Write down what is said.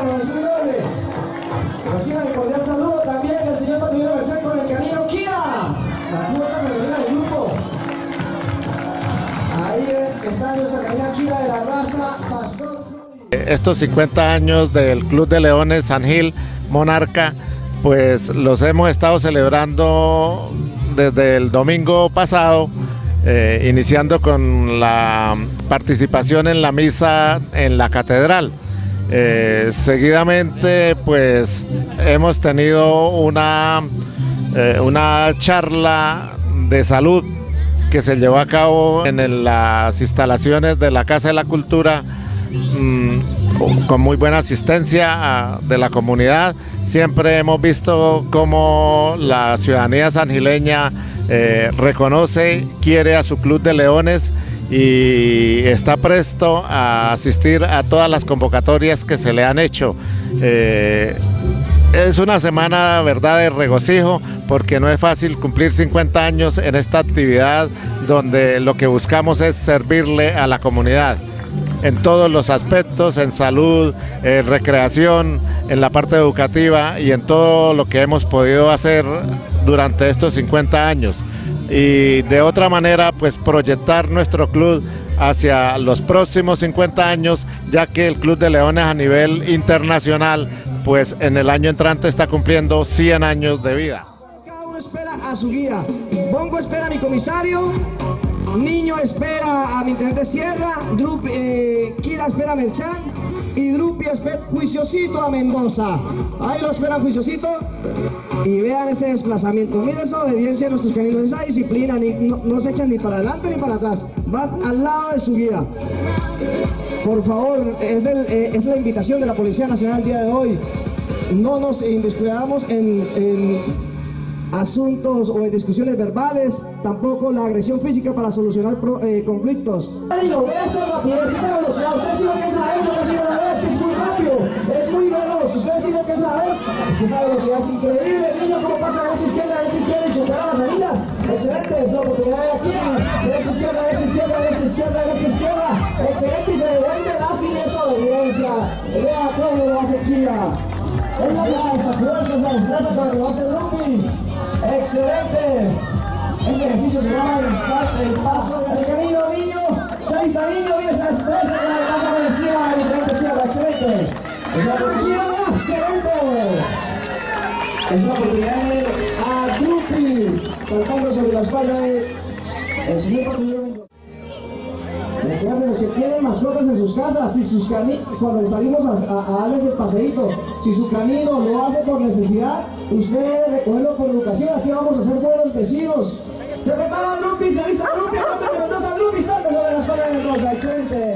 es muy noble. Reciban el cordial saludo también del señor Patrullero Merced con el canino Kira, la cuarta femenina del grupo. Ahí está nuestra canina Kira de la raza Pastor. Estos 50 años del Club de Leones San Gil Monarca, pues los hemos estado celebrando desde el domingo pasado, iniciando con la participación en la misa en la catedral. Seguidamente pues hemos tenido una charla de salud que se llevó a cabo en las instalaciones de la Casa de la Cultura, con muy buena asistencia de la comunidad. Siempre hemos visto cómo la ciudadanía sangileña reconoce, quiere a su Club de Leones y está presto a asistir a todas las convocatorias que se le han hecho. Es una semana, verdad, de regocijo, porque no es fácil cumplir 50 años en esta actividad donde lo que buscamos es servirle a la comunidad en todos los aspectos, en salud, en recreación, en la parte educativa y en todo lo que hemos podido hacer durante estos 50 años. Y de otra manera, pues proyectar nuestro club hacia los próximos 50 años, ya que el Club de Leones a nivel internacional, pues en el año entrante está cumpliendo 100 años de vida. Cada uno espera a su guía. Bongo espera a mi comisario, Niño espera a mi intendente Sierra, Kira espera a Merchan y Drupi espera Juiciosito a Mendoza. Ahí lo esperan Juiciosito y vean ese desplazamiento. Miren esa obediencia de nuestros caninos, esa disciplina, no se echan ni para adelante ni para atrás, van al lado de su guía. Por favor, es la invitación de la Policía Nacional el día de hoy. No nos descuidamos en asuntos o en discusiones verbales, tampoco la agresión física para solucionar conflictos. Digo, vea esa rapidez, esa velocidad, ustedes sí lo que saben, yo casi no la veo, es que es muy rápido, es muy veloz, ustedes sí lo que saben, es que esa velocidad es increíble, niño, cómo pasa derecha, izquierda y supera las salidas, excelente, es la oportunidad de aquí, derecha, izquierda, excelente, y se devuelve la silenciosa obediencia, vea cómo lo hace Kira, es la verdad, esa fuerza, esa destreza cuando lo hace Drupi. Excelente. Este ejercicio se llama el paso del canino, niño. Seis a niño, mira esa destreza que le pasa por encima de mi frente izquierda. Excelente. Es la oportunidad, excelente. Es la oportunidad de ver a Drupi saltando sobre la espalda del señor Patrullero. Recuerden, si tienen mascotas en sus casas, si sus cuando salimos a darles el paseíto, si su canino lo hace por necesidad, usted debe recogerlo por educación, así vamos a ser buenos vecinos. Se prepara Drupi, se lista Drupi, Drupi, salta sobre la espalda de Mendoza, excelente.